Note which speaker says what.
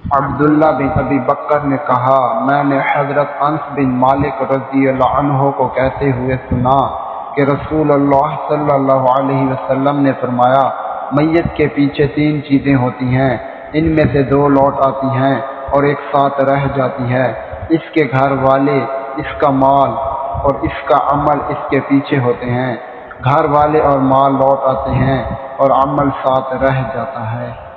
Speaker 1: अब्दुल्ला बिन अबी बकर ने कहा, मैंने हजरत अनस बिन मालिक रज़ियल्लाहु अन्हु को कहते हुए सुना कि रसूलुल्लाह सल्लल्लाहु अलैहि वसल्लम ने फरमाया, मैयत के पीछे 3 चीज़ें होती हैं, इनमें से 2 लौट आती हैं और एक साथ रह जाती है। इसके घर वाले, इसका माल और इसका अमल इसके पीछे होते हैं। घर वाले और माल लौट आते हैं और अमल साथ रह जाता है।